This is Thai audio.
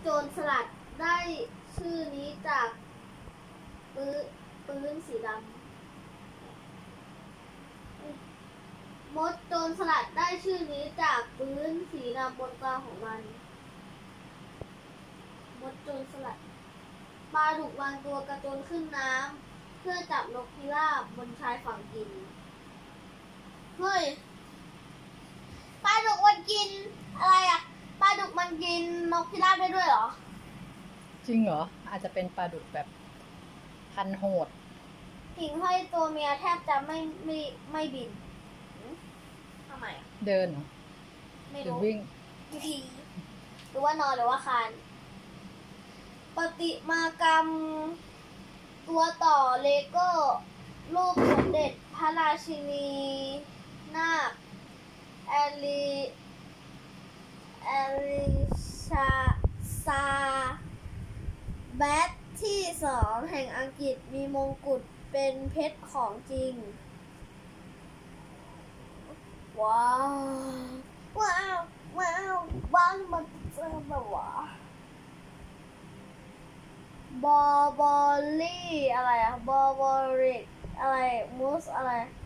โจรสลัดได้ชื่อนี้จากปืนสีดำมดโจรสลัดได้ชื่อนี้จากปืนสีดำบนกลางของมันมดโจรสลัดปลาดุกวางตัวกระโจนขึ้นน้ำเพื่อจับนกพิราบบนชายฝั่งกินเฮ้ยปลาดุกมันกินอะไรอ่ะปลาดุกมันกินนกพิราบได้ด้วยเหรอจริงเหรออาจจะเป็นปลาดุกแบบพันโหดหิ่งห้อยตัวเมียแทบจะไม่บินทำไมเดินเหรอไม่หรือรู้วิ่งหรือว่านอนหรือว่าคานปฏิมากรรมตัวต่อเลโก้รูปสมเด็จพระราชินีนาคแอลิซาแบธที่2แห่งอังกฤษมีมงกุฎเป็นเพชรของจริงว้าวบ้านมันเจอแบบว่าบอรี่อะไรอะบอริกอะไรมูสอะไร